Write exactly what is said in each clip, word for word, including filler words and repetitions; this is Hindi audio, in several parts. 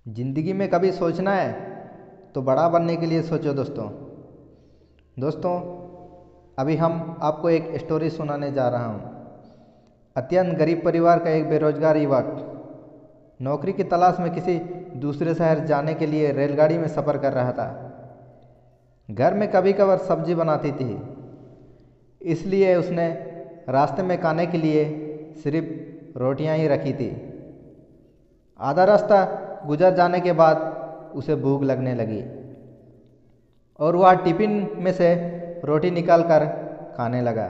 ज़िंदगी में कभी सोचना है तो बड़ा बनने के लिए सोचो दोस्तों। दोस्तों अभी हम आपको एक स्टोरी सुनाने जा रहा हूँ। अत्यंत गरीब परिवार का एक बेरोजगार युवक नौकरी की तलाश में किसी दूसरे शहर जाने के लिए रेलगाड़ी में सफ़र कर रहा था। घर में कभी कभार सब्जी बनाती थी, इसलिए उसने रास्ते में खाने के लिए सिर्फ रोटियां ही रखी थी। आधा रास्ता गुजर जाने के बाद उसे भूख लगने लगी और वह टिफ़िन में से रोटी निकालकर खाने लगा।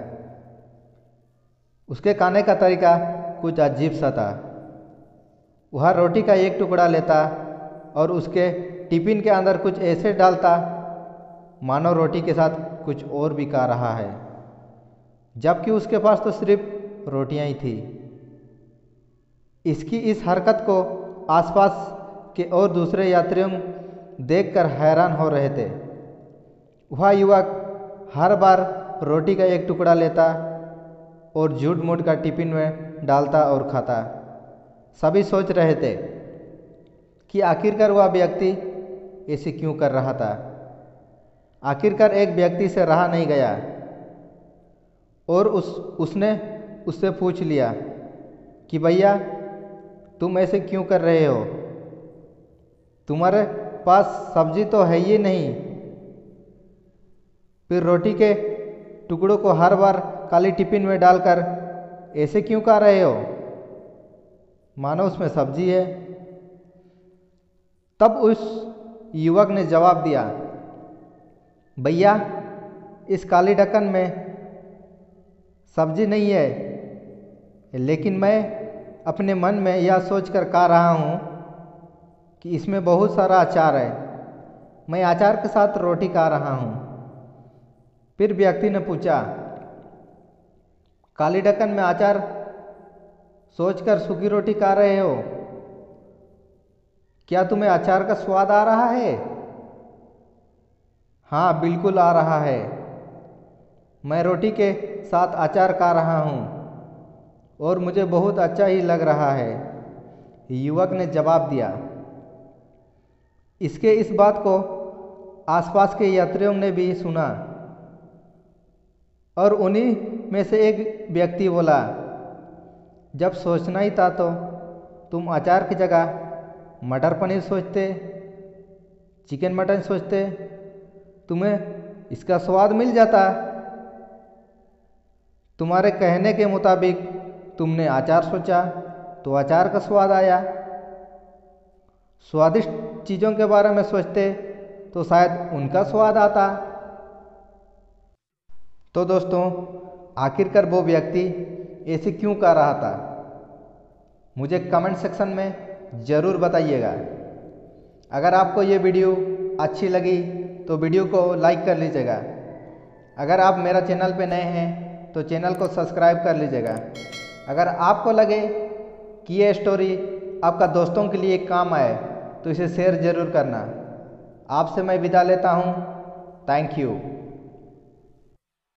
उसके खाने का तरीका कुछ अजीब सा था। वह रोटी का एक टुकड़ा लेता और उसके टिफ़िन के अंदर कुछ ऐसे डालता मानो रोटी के साथ कुछ और भी खा रहा है, जबकि उसके पास तो सिर्फ रोटियां ही थी। इसकी इस हरकत को आसपास के और दूसरे यात्रियों देखकर हैरान हो रहे थे। वह युवक हर बार रोटी का एक टुकड़ा लेता और झूठ मूठ का टिफ़िन में डालता और खाता। सभी सोच रहे थे कि आखिरकार वह व्यक्ति ऐसे क्यों कर रहा था। आखिरकार एक व्यक्ति से रहा नहीं गया और उस उसने उससे पूछ लिया कि भैया तुम ऐसे क्यों कर रहे हो, तुम्हारे पास सब्जी तो है ही नहीं, फिर रोटी के टुकड़ों को हर बार काली टिफ़िन में डालकर ऐसे क्यों खा रहे हो, मानो उसमें सब्जी है। तब उस युवक ने जवाब दिया, भैया इस काली ढक्कन में सब्जी नहीं है, लेकिन मैं अपने मन में यह सोचकर खा रहा हूँ कि इसमें बहुत सारा अचार है, मैं अचार के साथ रोटी खा रहा हूँ। फिर व्यक्ति ने पूछा, काली ढक्कन में अचार सोचकर सूखी रोटी खा रहे हो, क्या तुम्हें अचार का स्वाद आ रहा है? हाँ बिल्कुल आ रहा है, मैं रोटी के साथ अचार खा रहा हूँ और मुझे बहुत अच्छा ही लग रहा है, युवक ने जवाब दिया। इसके इस बात को आसपास के यात्रियों ने भी सुना और उन्हीं में से एक व्यक्ति बोला, जब सोचना ही था तो तुम अचार की जगह मटर पनीर सोचते, चिकन मटन सोचते, तुम्हें इसका स्वाद मिल जाता। तुम्हारे कहने के मुताबिक तुमने अचार सोचा तो अचार का स्वाद आया, स्वादिष्ट चीज़ों के बारे में सोचते तो शायद उनका स्वाद आता। तो दोस्तों आखिरकार वो व्यक्ति ऐसे क्यों कर रहा था, मुझे कमेंट सेक्शन में ज़रूर बताइएगा। अगर आपको ये वीडियो अच्छी लगी तो वीडियो को लाइक कर लीजिएगा। अगर आप मेरा चैनल पे नए हैं तो चैनल को सब्सक्राइब कर लीजिएगा। अगर आपको लगे कि ये स्टोरी आपका दोस्तों के लिए काम आए तो इसे शेयर ज़रूर करना। आपसे मैं विदा लेता हूँ। Thank you.